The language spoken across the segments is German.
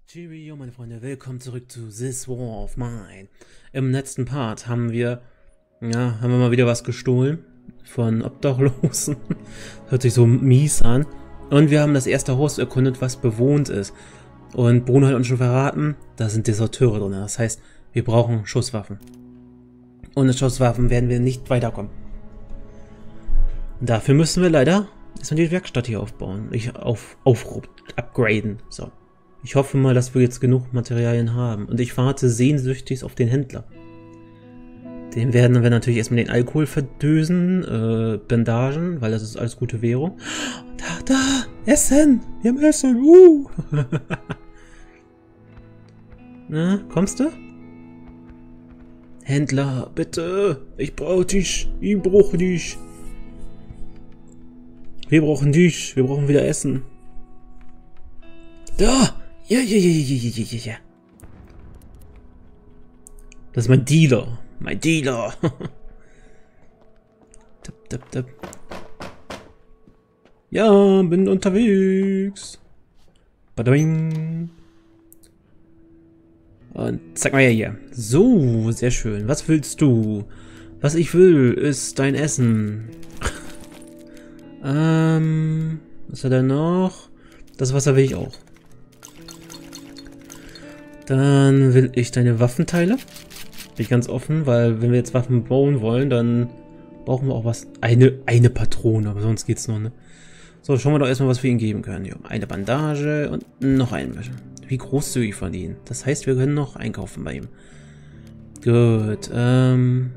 Cheerio, meine Freunde, willkommen zurück zu This War of Mine. Im letzten Part haben wir mal wieder was gestohlen von Obdachlosen. Hört sich so mies an. Und wir haben das erste Haus erkundet, was bewohnt ist. Und Bruno hat uns schon verraten, da sind Deserteure drin. Das heißt, wir brauchen Schusswaffen. Ohne Schusswaffen werden wir nicht weiterkommen. Und dafür müssen wir leider erstmal die Werkstatt hier aufbauen. Upgraden. So. Ich hoffe mal, dass wir jetzt genug Materialien haben. Und ich warte sehnsüchtig auf den Händler. Den werden wir natürlich erstmal den Alkohol verdösen, Bandagen, weil das ist alles gute Währung. Da, Essen! Wir haben Essen! Na, kommst du? Händler, bitte! Ich brauche dich! Ich brauche dich! Wir brauchen dich! Wir brauchen wieder Essen! Da! Ja. Das ist mein Dealer. Mein Dealer. Tap. Ja, bin unterwegs. Bading. Und zeig mal hier. So, sehr schön. Was willst du? Was ich will, ist dein Essen. Was hat er noch? Das Wasser will ich auch. Dann will ich deine Waffenteile. Bin ich ganz offen, weil wenn wir jetzt Waffen bauen wollen, dann brauchen wir auch was. Eine Patrone, aber sonst geht's noch, ne? So, schauen wir doch erstmal, was wir ihm geben können. Ja, eine Bandage und noch ein bisschen. Wie großzügig von ihm. Das heißt, wir können noch einkaufen bei ihm. Gut, nehmen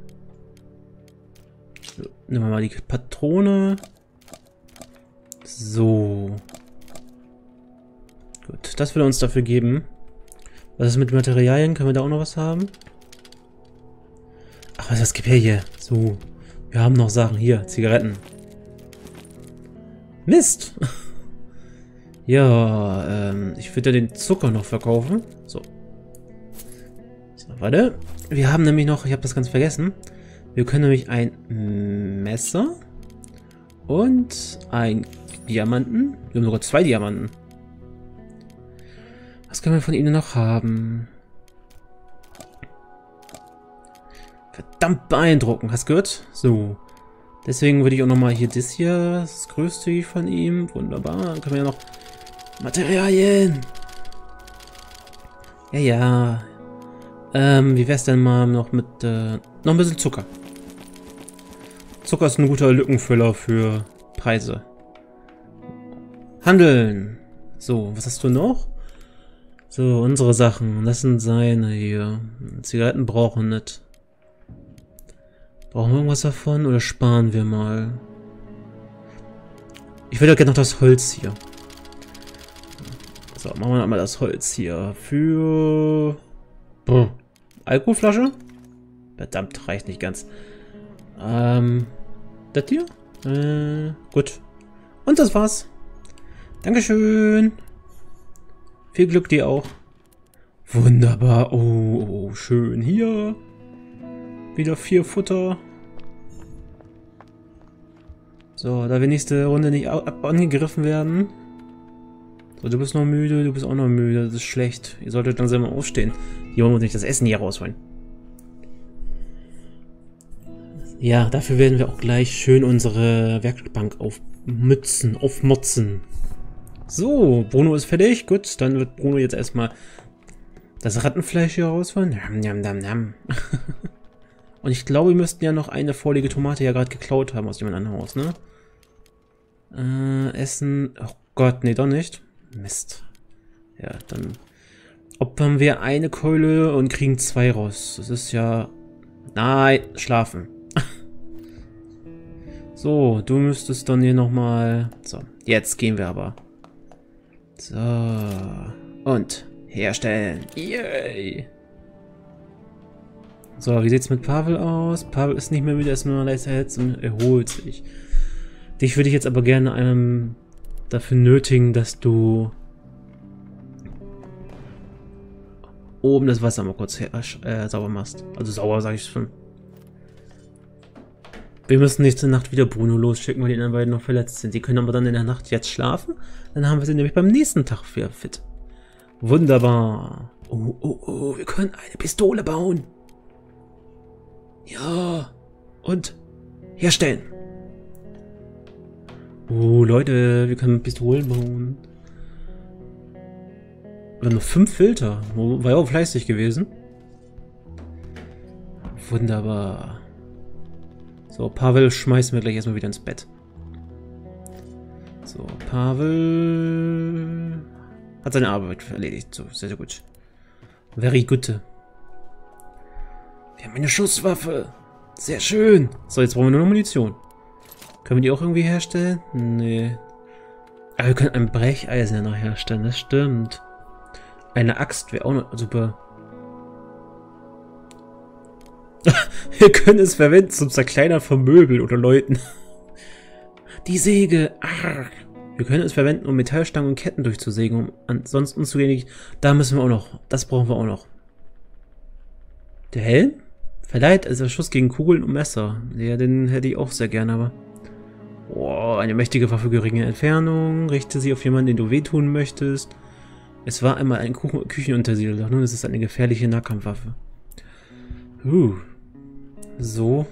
wir mal die Patrone. So. Gut, das will er uns dafür geben. Was ist mit Materialien? Können wir da auch noch was haben? Ach, was gibt hier? So, wir haben noch Sachen. Hier, Zigaretten. Mist! Ja, ich würde ja den Zucker noch verkaufen. So, warte. Wir haben nämlich noch, ich habe das ganz vergessen. Wir können nämlich ein Messer und ein Diamanten. Wir haben sogar 2 Diamanten. Was können wir von ihnen noch haben? Verdammt beeindruckend, hast du gehört? So. Deswegen würde ich auch nochmal hier das hier, das größte von ihm. Wunderbar. Dann können wir ja noch Materialien. Ja. Wie wär's denn mal noch mit noch ein bisschen Zucker? Zucker ist ein guter Lückenfüller für Preise. Handeln. So, was hast du noch? So, unsere Sachen. Das sind seine hier. Zigaretten brauchen nicht. Brauchen wir irgendwas davon oder sparen wir mal? Ich will ja gerne noch das Holz hier. So, machen wir mal das Holz hier. Für... Alkoholflasche? Verdammt, reicht nicht ganz. Das hier? Gut. Und das war's. Dankeschön. Viel Glück dir auch. Wunderbar. Oh, schön. Hier. Wieder 4 Futter. So, da wir nächste Runde nicht angegriffen werden. So, du bist noch müde, du bist auch noch müde. Das ist schlecht. Ihr solltet langsam mal aufstehen. Hier wollen wir nicht das Essen hier rausholen. Ja, dafür werden wir auch gleich schön unsere Werkbank aufmotzen. So, Bruno ist fertig. Gut, dann wird Bruno jetzt erstmal das Rattenfleisch hier rausholen. Nam. Und ich glaube, wir müssten ja noch eine vorlige Tomate ja gerade geklaut haben aus jemand anderem Haus, ne? Essen. Oh Gott, nee, doch nicht. Mist. Ja, dann opfern wir eine Keule und kriegen 2 raus. Das ist ja... Nein, schlafen. So, du müsstest dann hier nochmal... So, jetzt gehen wir aber. So. Und herstellen. Yay. So, wie sieht's mit Pavel aus? Pavel ist nicht mehr müde, er ist nur leiser jetzt und erholt sich. Dich würde ich jetzt aber gerne dafür nötigen, dass du oben das Wasser mal kurz sauber machst. Also sauber, sage ich schon. Wir müssen nächste Nacht wieder Bruno losschicken, weil die anderen beiden noch verletzt sind. Die können aber dann in der Nacht jetzt schlafen. Dann haben wir sie nämlich beim nächsten Tag wieder fit. Wunderbar. Oh, oh, oh, wir können eine Pistole bauen. Ja. Und herstellen. Oh, Leute, wir können Pistolen bauen. Wir haben noch 5 Filter. War ja auch fleißig gewesen. Wunderbar. So, Pavel schmeißen wir gleich erstmal wieder ins Bett. So, Pavel hat seine Arbeit erledigt. So, sehr, sehr gut. Very good. Wir haben eine Schusswaffe. Sehr schön. So, jetzt brauchen wir nur noch Munition. Können wir die auch irgendwie herstellen? Nee. Aber wir können ein Brecheisen ja noch herstellen, das stimmt. Eine Axt wäre auch noch super. Wir können es verwenden zum Zerkleinern von Möbeln oder Leuten. Die Säge. Arr. Wir können es verwenden, um Metallstangen und Ketten durchzusägen, um ansonsten unzugänglich. Da müssen wir auch noch. Das brauchen wir auch noch. Der Helm? Verleiht also Schuss gegen Kugeln und Messer. Ja, den hätte ich auch sehr gerne, aber. Boah, eine mächtige Waffe geringe Entfernung. Richte sie auf jemanden, den du wehtun möchtest. Es war einmal ein Küchenutensil, doch nun ist es eine gefährliche Nahkampfwaffe. So.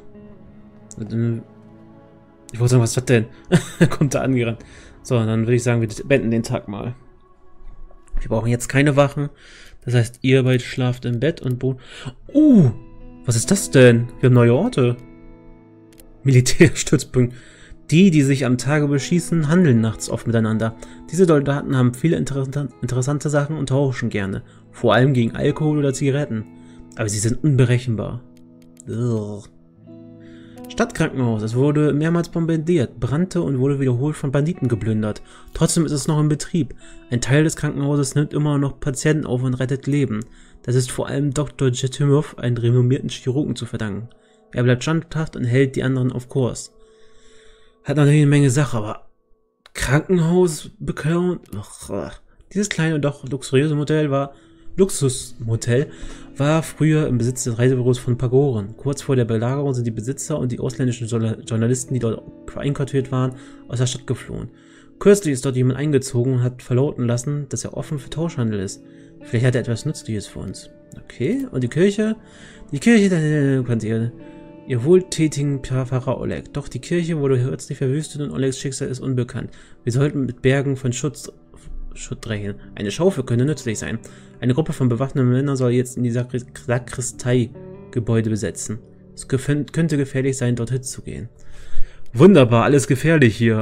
Ich wollte sagen, was ist das denn? Kommt da angerannt. So, dann würde ich sagen, wir beenden den Tag mal. Wir brauchen jetzt keine Wachen. Das heißt, ihr beide schlaft im Bett und was ist das denn? Wir haben neue Orte. Militärstützpunkt. Die sich am Tage beschießen, handeln nachts oft miteinander. Diese Soldaten haben viele interessante Sachen und tauschen gerne. Vor allem gegen Alkohol oder Zigaretten. Aber sie sind unberechenbar. Ugh. Stadtkrankenhaus. Es wurde mehrmals bombardiert, brannte und wurde wiederholt von Banditen geplündert. Trotzdem ist es noch in Betrieb. Ein Teil des Krankenhauses nimmt immer noch Patienten auf und rettet Leben. Das ist vor allem Dr. Jetimov, einem renommierten Chirurgen, zu verdanken. Er bleibt standhaft und hält die anderen auf Kurs. Hat natürlich eine Menge Sache, aber Krankenhaus beklauen? Dieses kleine und doch luxuriöse Luxusmotel war früher im Besitz des Reisebüros von Pagoren. Kurz vor der Belagerung sind die Besitzer und die ausländischen Journalisten, die dort einquartiert waren, aus der Stadt geflohen. Kürzlich ist dort jemand eingezogen und hat verlauten lassen, dass er offen für Tauschhandel ist. Vielleicht hat er etwas Nützliches für uns. Okay, und die Kirche? Die Kirche, könnt ihr wohltätigen Pfarrer Oleg. Doch die Kirche wurde kürzlich verwüstet und Olegs Schicksal ist unbekannt. Wir sollten mit Bergen von Schutt rechnen. Eine Schaufel könnte nützlich sein. Eine Gruppe von bewaffneten Männern soll jetzt in die Sakristei-Gebäude besetzen. Es könnte gefährlich sein, dorthin zu gehen. Wunderbar, alles gefährlich hier.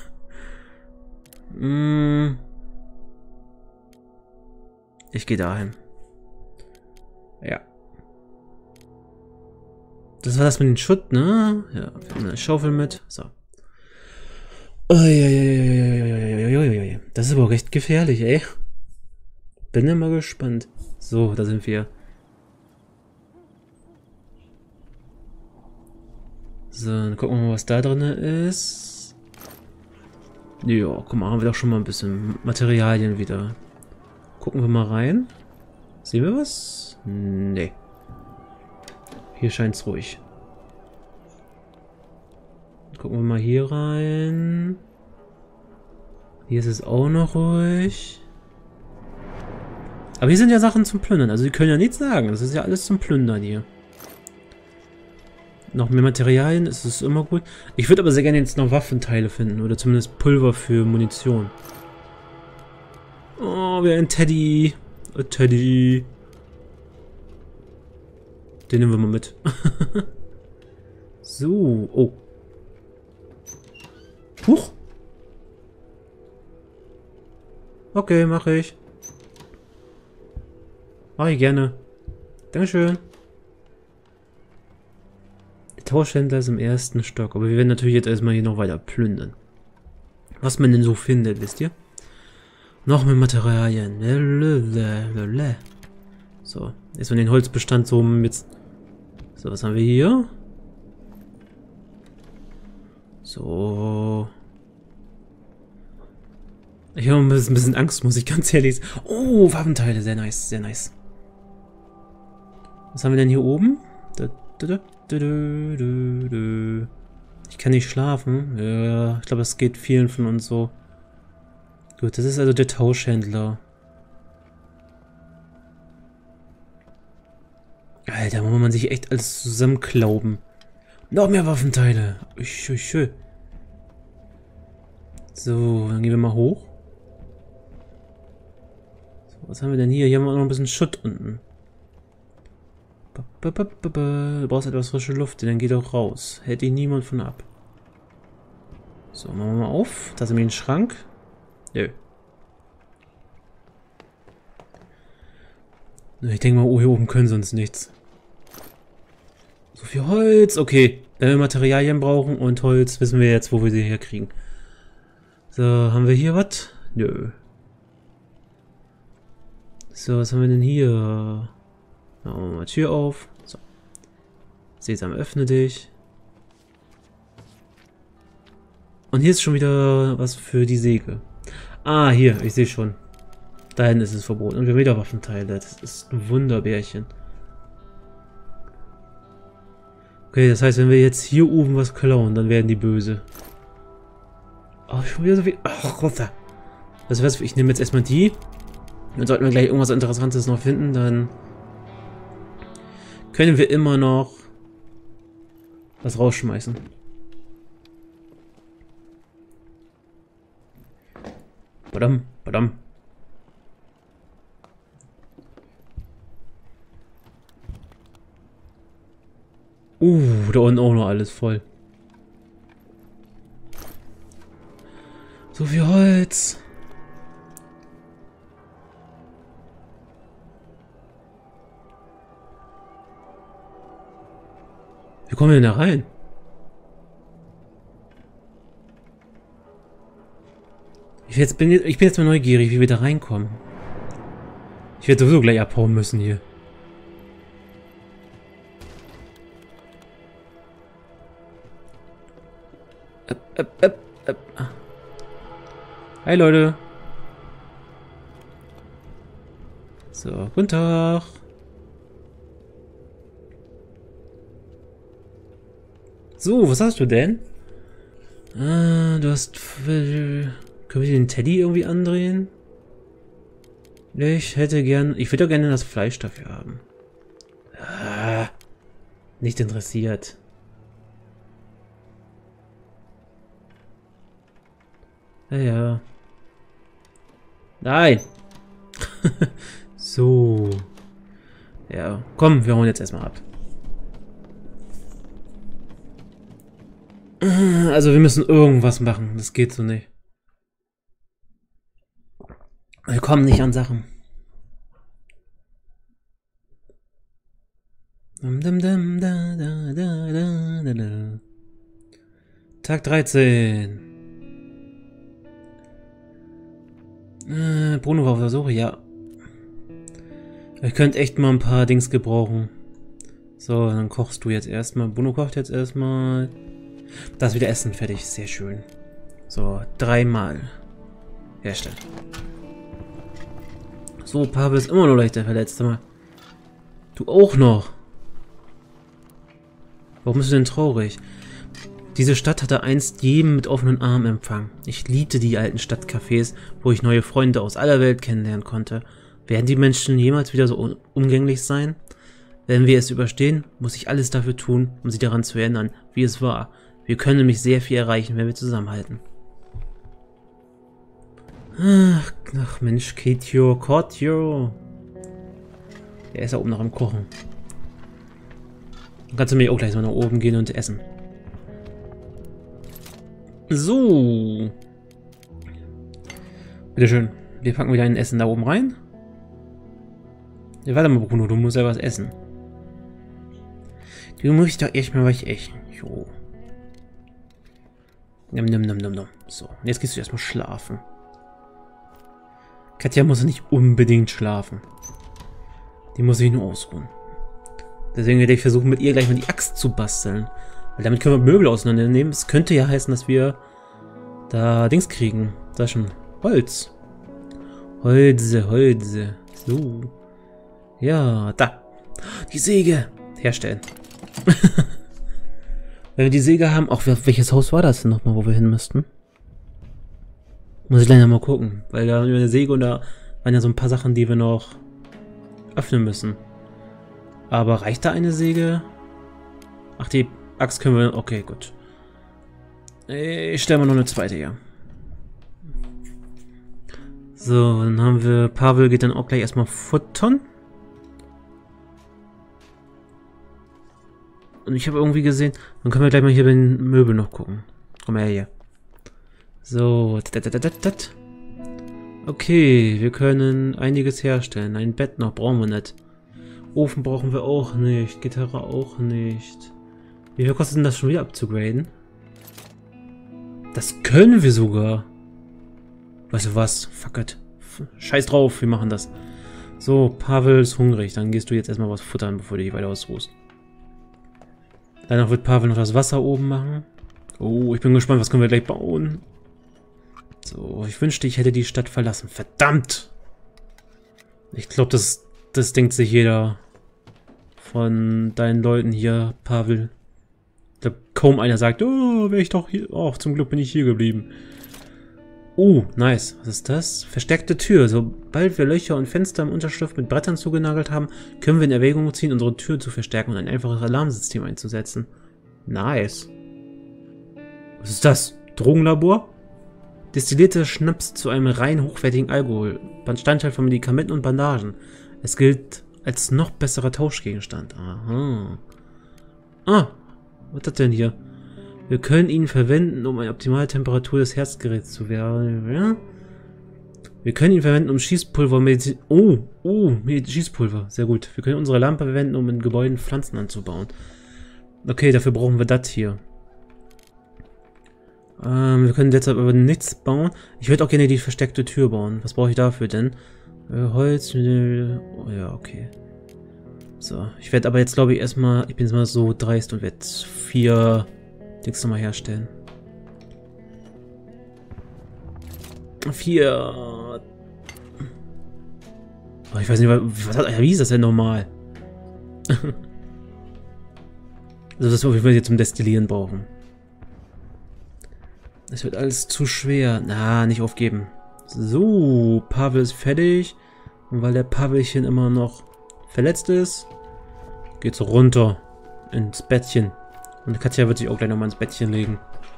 Ich gehe dahin. Ja. Das war das mit dem Schutt, ne? Ja, wir haben eine Schaufel mit. So. Das ist aber auch recht gefährlich, ey. Bin ja mal gespannt. So, da sind wir. So, dann gucken wir mal, was da drin ist. Ja, guck mal, haben wir doch schon mal ein bisschen Materialien wieder. Gucken wir mal rein. Sehen wir was? Nee. Hier scheint es ruhig. Gucken wir mal hier rein. Hier ist es auch noch ruhig. Aber hier sind ja Sachen zum Plündern. Also die können ja nichts sagen. Das ist ja alles zum Plündern hier. Noch mehr Materialien, ist es immer gut. Ich würde aber sehr gerne jetzt noch Waffenteile finden. Oder zumindest Pulver für Munition. Oh, wir haben einen Teddy. Oh, Teddy. Den nehmen wir mal mit. So. Oh. Huch. Okay, mache ich. Mache ich gerne. Dankeschön. Der Tauschhändler ist im 1. Stock. Aber wir werden natürlich jetzt erstmal hier noch weiter plündern. Was man denn so findet, wisst ihr? Noch mehr Materialien. So. Jetzt von den Holzbestand so mit... So, was haben wir hier? So. Ich habe ein bisschen Angst, muss ich ganz ehrlich sagen. Oh, Waffenteile, sehr nice, sehr nice. Was haben wir denn hier oben? Ich kann nicht schlafen. Ja, ich glaube, das geht vielen von uns so. Gut, das ist also der Tauschhändler. Alter, muss man sich echt alles zusammenklauben. Noch mehr Waffenteile. So, dann gehen wir mal hoch. So, was haben wir denn hier? Hier haben wir noch ein bisschen Schutt unten. Du brauchst etwas frische Luft, dann geht auch raus. Hält dich niemand von ab. So, machen wir mal auf. Da ist nämlich ein Schrank. Nö. Ich denke mal, oh, hier oben können sie uns nichts. So viel Holz. Okay, wenn wir Materialien brauchen und Holz, wissen wir jetzt, wo wir sie herkriegen. So, haben wir hier was? Nö. So, was haben wir denn hier? Machen wir mal Tür auf. So. Sesam, öffne dich. Und hier ist schon wieder was für die Säge. Ah, hier, ich sehe schon. Da hinten ist es verboten. Und wir haben wieder Waffenteile. Das ist ein Wunderbärchen. Okay, das heißt, wenn wir jetzt hier oben was klauen, dann werden die böse. Oh, schon wieder so viel. Ach Gott. Das heißt, ich nehme jetzt erstmal die. Dann sollten wir gleich irgendwas Interessantes noch finden, dann können wir immer noch was rausschmeißen. Badam, badam. Da unten auch noch alles voll. So viel Holz. Wie kommen wir denn da rein? Ich bin jetzt mal neugierig, wie wir da reinkommen. Ich werde sowieso gleich abhauen müssen hier. Hi Leute. So, guten Tag. So, was hast du denn? Ah, du hast... Können wir den Teddy irgendwie andrehen? Ich würde gerne das Fleisch dafür haben. Ah, nicht interessiert. Ja. Nein! So. Ja, komm, wir hauen jetzt erstmal ab. Also wir müssen irgendwas machen. Das geht so nicht. Wir kommen nicht an Sachen. Tag 13. Bruno war auf der Suche, ja. Ich könnte echt mal ein paar Dings gebrauchen. So, dann kochst du jetzt erstmal. Bruno kocht jetzt erstmal. Da ist wieder Essen fertig. Sehr schön. So, 3-mal herstellen. So, Pavel ist immer noch leichter verletzt. Mal. Du auch noch. Warum bist du denn traurig? Diese Stadt hatte einst jedem mit offenen Armen empfangen. Ich liebte die alten Stadtcafés, wo ich neue Freunde aus aller Welt kennenlernen konnte. Werden die Menschen jemals wieder so umgänglich sein? Wenn wir es überstehen, muss ich alles dafür tun, um sie daran zu erinnern, wie es war. Wir können nämlich sehr viel erreichen, wenn wir zusammenhalten. Ach Mensch, Kotjo. Der ist ja oben noch am Kochen. Dann kannst du mir auch gleich mal nach oben gehen und essen. So. Bitteschön. Wir packen wieder ein Essen da oben rein. Ja, warte mal, Bruno, du musst ja was essen. Du musst doch echt mal was essen. Jo. Nimm. So, und jetzt gehst du erstmal schlafen. Katja muss nicht unbedingt schlafen. Die muss sich nur ausruhen. Deswegen werde ich versuchen, mit ihr gleich mal die Axt zu basteln. Weil damit können wir Möbel auseinandernehmen. Es könnte ja heißen, dass wir da Dings kriegen. Da ist schon Holz. Holze. So. Ja, da. Die Säge. Herstellen. Wenn wir die Säge haben... Auch welches Haus war das denn nochmal, wo wir hin müssten? Muss ich leider mal gucken. Weil da haben wir eine Säge und da waren ja so ein paar Sachen, die wir noch öffnen müssen. Aber reicht da eine Säge? Ach, die Axt können wir... Okay, gut. Ich stelle mal noch eine zweite hier. So, dann haben wir... Pavel geht dann auch gleich erstmal futtern. Und ich habe irgendwie gesehen... Dann können wir gleich mal hier bei den Möbeln noch gucken. Komm her hier. So. Okay, wir können einiges herstellen. Ein Bett noch brauchen wir nicht. Ofen brauchen wir auch nicht. Gitarre auch nicht. Wie viel kostet denn das schon wieder abzugraden? Das können wir sogar. Weißt du was? Fuck it. Scheiß drauf, wir machen das. So, Pavel ist hungrig. Dann gehst du jetzt erstmal was futtern, bevor du dich weiter ausruhst. Danach wird Pavel noch das Wasser oben machen. Oh, ich bin gespannt, was können wir gleich bauen. So, ich wünschte, ich hätte die Stadt verlassen. Verdammt! Ich glaube, das denkt sich jeder von deinen Leuten hier, Pavel. Da kaum einer sagt, oh, wäre ich doch hier. Oh, zum Glück bin ich hier geblieben. Oh, nice. Was ist das? Verstärkte Tür. Sobald wir Löcher und Fenster im Unterschlupf mit Brettern zugenagelt haben, können wir in Erwägung ziehen, unsere Tür zu verstärken und ein einfaches Alarmsystem einzusetzen. Nice. Was ist das? Drogenlabor? Destillierter Schnaps zu einem rein hochwertigen Alkohol. Bestandteil von Medikamenten und Bandagen. Es gilt als noch besserer Tauschgegenstand. Aha. Ah, was ist das denn hier? Wir können ihn verwenden, um eine optimale Temperatur des Herzgeräts zu wählen. Ja? Wir können ihn verwenden, um Schießpulver Medizin... Schießpulver. Sehr gut. Wir können unsere Lampe verwenden, um in Gebäuden Pflanzen anzubauen. Okay, dafür brauchen wir das hier. Wir können deshalb aber nichts bauen. Ich würde auch gerne die versteckte Tür bauen. Was brauche ich dafür denn? Holz... Oh ja, okay. So, ich werde aber jetzt, glaube ich, erstmal... Ich bin jetzt mal so dreist und werde 4 Dings nochmal herstellen. 4... Oh, ich weiß nicht, wie ist das denn normal? Also das wir jetzt zum Destillieren brauchen. Es wird alles zu schwer. Na, nicht aufgeben. So, Pavel ist fertig. Und weil der Pavelchen immer noch verletzt ist, geht's runter ins Bettchen. Und Katja wird sich auch gleich nochmal ins Bettchen legen.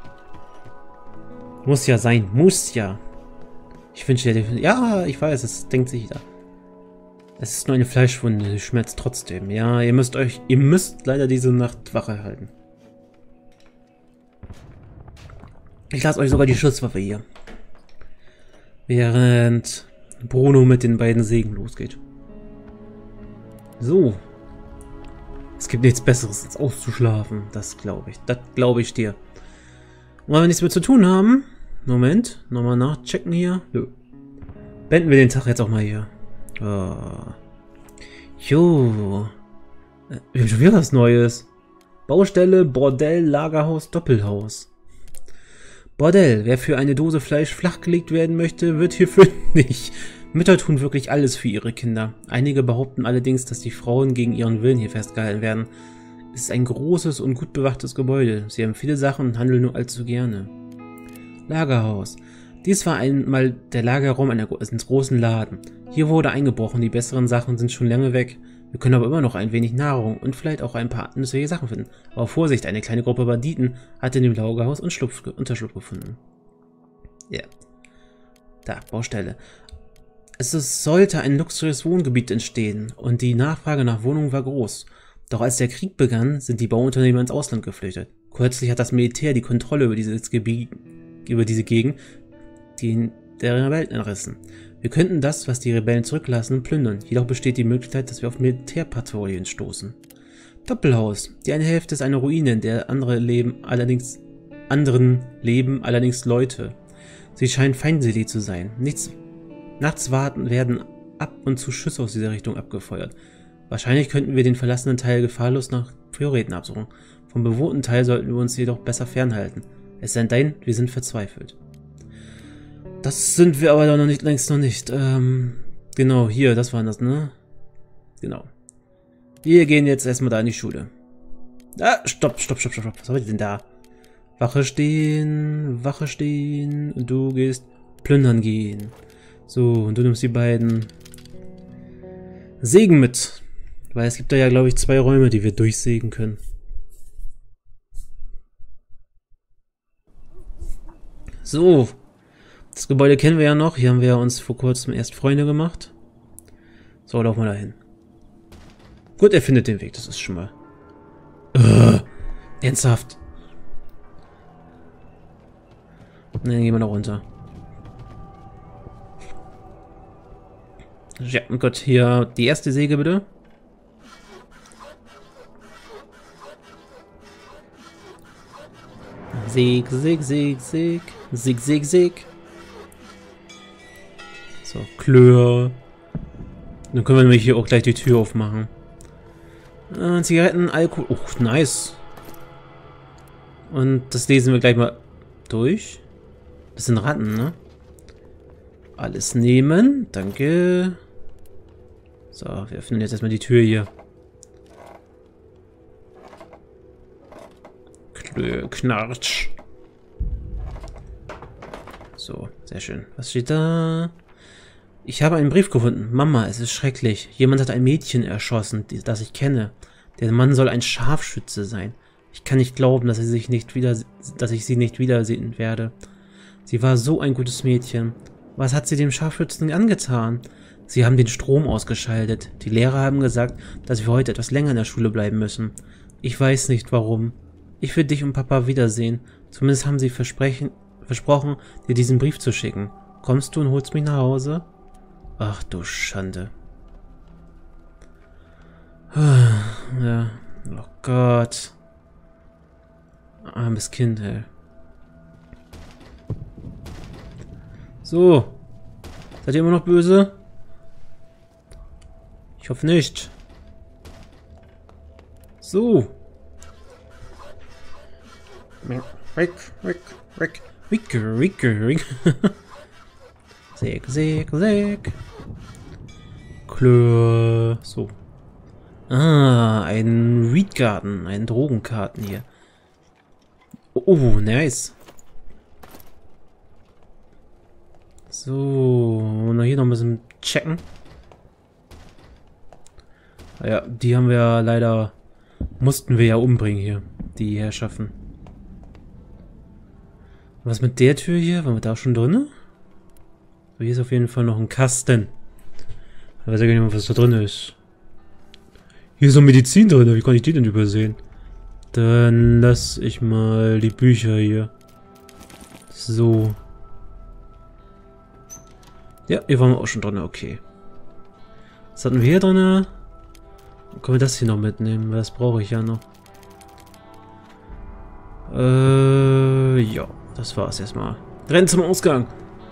Muss ja sein. Muss ja. Ich wünsche dir... Ja, ich weiß, es denkt sich jeder. Es ist nur eine Fleischwunde, sie schmerzt trotzdem. Ja, ihr müsst leider diese Nacht Wache halten. Ich lasse euch sogar die Schusswaffe hier. Während Bruno mit den beiden Sägen losgeht. So. Es gibt nichts Besseres, als auszuschlafen. Das glaube ich. Das glaube ich dir. Und wenn wir nichts mehr zu tun haben... Moment. Nochmal nachchecken hier. Nö. Beenden wir den Tag jetzt auch mal hier. Oh. Jo. Wir haben schon wieder was Neues. Baustelle, Bordell, Lagerhaus, Doppelhaus. Bordell. Wer für eine Dose Fleisch flachgelegt werden möchte, wird hier fündig. Mütter tun wirklich alles für ihre Kinder. Einige behaupten allerdings, dass die Frauen gegen ihren Willen hier festgehalten werden. Es ist ein großes und gut bewachtes Gebäude. Sie haben viele Sachen und handeln nur allzu gerne. Lagerhaus. Dies war einmal der Lagerraum eines großen Laden. Hier wurde eingebrochen, die besseren Sachen sind schon lange weg. Wir können aber immer noch ein wenig Nahrung und vielleicht auch ein paar nützliche Sachen finden. Aber Vorsicht, eine kleine Gruppe Banditen hat in dem Lagerhaus Unterschlupf gefunden. Ja. Yeah. Da, Baustelle. Sollte ein luxuriöses Wohngebiet entstehen und die Nachfrage nach Wohnungen war groß. Doch als der Krieg begann, sind die Bauunternehmer ins Ausland geflüchtet. Kürzlich hat das Militär die Kontrolle über diese Gegend der Rebellen entrissen. Wir könnten das, was die Rebellen zurücklassen, plündern. Jedoch besteht die Möglichkeit, dass wir auf Militärpatrouillen stoßen. Doppelhaus. Die eine Hälfte ist eine Ruine, in der anderen leben allerdings Leute. Sie scheinen feindselig zu sein. Nachts werden ab und zu Schüsse aus dieser Richtung abgefeuert. Wahrscheinlich könnten wir den verlassenen Teil gefahrlos nach Prioritäten absuchen. Vom bewohnten Teil sollten wir uns jedoch besser fernhalten. Es sei denn, wir sind verzweifelt. Das sind wir aber längst noch nicht. Genau, hier, das war das, ne? Genau. Wir gehen jetzt erstmal da in die Schule. Ah, stopp. Was habe ich denn da? Wache stehen. Und du gehst plündern gehen. So, und du nimmst die beiden Sägen mit. Weil es gibt da ja, glaube ich, 2 Räume, die wir durchsägen können. So. Das Gebäude kennen wir ja noch. Hier haben wir uns vor kurzem erst Freunde gemacht. So, laufen wir dahin. Gut, er findet den Weg. Das ist schon mal... ernsthaft. Dann gehen wir noch runter. Ja, oh Gott, hier die erste Säge bitte. Säg, säg, säg, säg. Säg, säg, säg. So, Klöhr. Dann können wir nämlich hier auch gleich die Tür aufmachen. Zigaretten, Alkohol. Oh, nice. Und das lesen wir gleich mal durch. Das sind Ratten, ne? Alles nehmen. Danke. So, wir öffnen jetzt erstmal die Tür hier. Knartsch. So, sehr schön. Was steht da? Ich habe einen Brief gefunden. Mama, es ist schrecklich. Jemand hat ein Mädchen erschossen, das ich kenne. Der Mann soll ein Scharfschütze sein. Ich kann nicht glauben, dass ich sie nicht wiedersehen werde. Sie war so ein gutes Mädchen. Was hat sie dem Scharfschützen angetan? Sie haben den Strom ausgeschaltet. Die Lehrer haben gesagt, dass wir heute etwas länger in der Schule bleiben müssen. Ich weiß nicht warum. Ich will dich und Papa wiedersehen. Zumindest haben sie versprochen, dir diesen Brief zu schicken. Kommst du und holst mich nach Hause? Ach du Schande. Ja. Oh Gott. Armes Kind, ey. So. Seid ihr immer noch böse? Ich hoffe nicht. So. Säg, säg, säg. Klö. So. Ah, ein Weedgarten, ein Drogenkarten hier. Oh, nice. So, und hier noch ein bisschen checken. Ja, die haben wir leider, mussten wir ja umbringen hier, die Herrschaften. Was mit der Tür hier? Waren wir da schon drin? So, hier ist auf jeden Fall noch ein Kasten. Ich weiß ja gar nicht mehr, was da drin ist. Hier ist noch Medizin drin, wie kann ich die denn übersehen? Dann lass ich mal die Bücher hier. So. Ja, hier waren wir auch schon drin, okay. Was hatten wir hier drin? Dann können wir das hier noch mitnehmen, weil das brauche ich ja noch. Ja, das war's erstmal. Rennen zum Ausgang!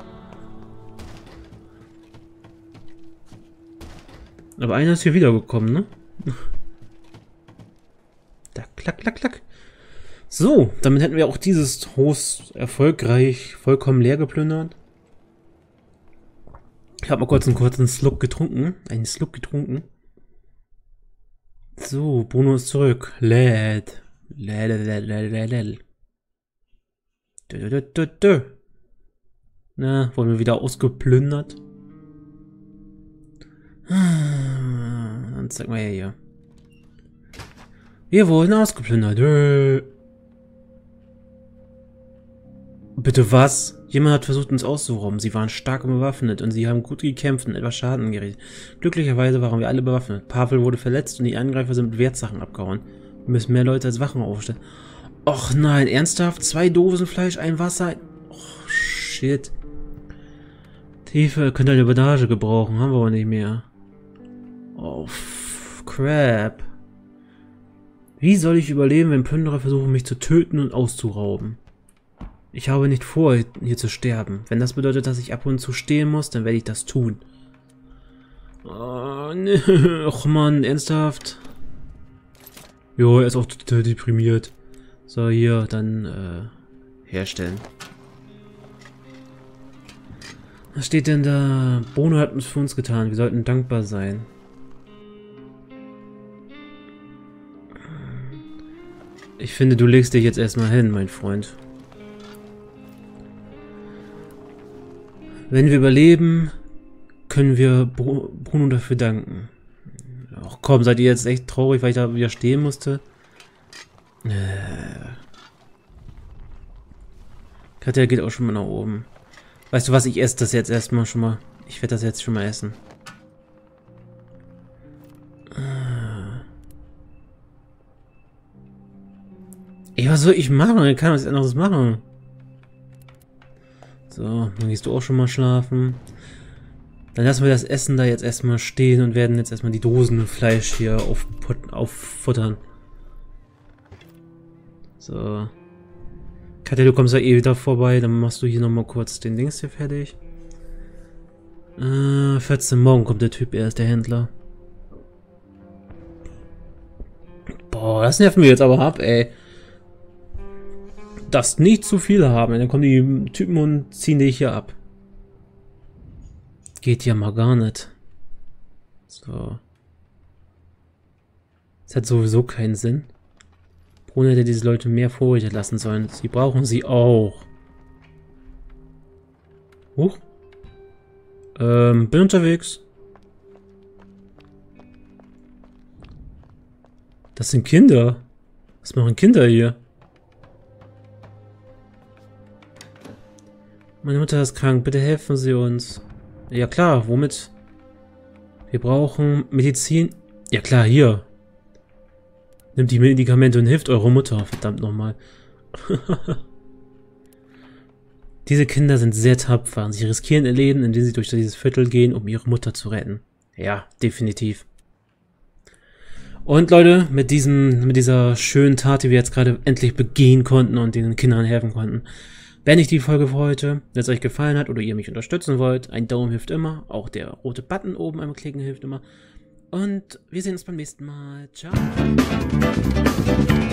Aber einer ist hier wiedergekommen, ne? Da, klack, klack, klack. So, damit hätten wir auch dieses Haus erfolgreich vollkommen leer geplündert. Ich habe mal kurz einen kurzen Schluck getrunken. Einen Schluck getrunken. So, Bruno ist zurück. Läd. Na, wurden wir wieder ausgeplündert. Dann zeig mal hier. Wir wurden ausgeplündert. Bitte was? Jemand hat versucht, uns auszurauben. Sie waren stark bewaffnet und sie haben gut gekämpft und etwas Schaden angerichtet. Glücklicherweise waren wir alle bewaffnet. Pavel wurde verletzt und die Angreifer sind mit Wertsachen abgehauen. Wir müssen mehr Leute als Wachen aufstellen. Och nein, ernsthaft? 2 Dosen Fleisch, ein Wasser? Oh, shit. Tiefe könnte eine Bandage gebrauchen, haben wir aber nicht mehr. Oh, crap. Wie soll ich überleben, wenn Plünderer versuchen, mich zu töten und auszurauben? Ich habe nicht vor, hier zu sterben. Wenn das bedeutet, dass ich ab und zu stehen muss, dann werde ich das tun. Oh, nee. Och Mann, ernsthaft? Jo, er ist auch total deprimiert. So, hier, dann, herstellen. Was steht denn da? Bruno hat es für uns getan. Wir sollten dankbar sein. Ich finde, du legst dich jetzt erstmal hin, mein Freund. Wenn wir überleben, können wir Bruno dafür danken. Ach komm, seid ihr jetzt echt traurig, weil ich da wieder stehen musste? Katja geht auch schon mal nach oben. Weißt du was, ich esse das jetzt erstmal schon mal. Ich werde das jetzt schon mal essen. Ey, was soll ich machen? Ich kann was anderes machen. So, dann gehst du auch schon mal schlafen. Dann lassen wir das Essen da jetzt erstmal stehen und werden jetzt erstmal die Dosen mit Fleisch hier auffuttern. So. Katja, du kommst ja eh wieder vorbei, dann machst du hier nochmal kurz den Dings hier fertig. 14 morgen kommt der Typ erst, der Händler. Boah, das nervt mir jetzt aber ab, ey. Darfst nicht zu viel haben, dann kommen die Typen und ziehen dich hier ab. Geht ja mal gar nicht. So. Das hat sowieso keinen Sinn. Bruno hätte diese Leute mehr Vorräte lassen sollen. Sie brauchen sie auch. Huch. Bin unterwegs. Das sind Kinder. Was machen Kinder hier? Meine Mutter ist krank. Bitte helfen Sie uns. Ja klar, womit? Wir brauchen Medizin. Ja klar, hier. Nimmt die Medikamente und hilft eurer Mutter. Verdammt nochmal. Diese Kinder sind sehr tapfer. Sie riskieren ihr Leben, indem sie durch dieses Viertel gehen, um ihre Mutter zu retten. Ja, definitiv. Und Leute, mit dieser schönen Tat, die wir jetzt gerade endlich begehen konnten und den Kindern helfen konnten, beende ich die Folge für heute. Wenn es euch gefallen hat oder ihr mich unterstützen wollt, ein Daumen hilft immer. Auch der rote Button oben einmal klicken hilft immer. Und wir sehen uns beim nächsten Mal. Ciao.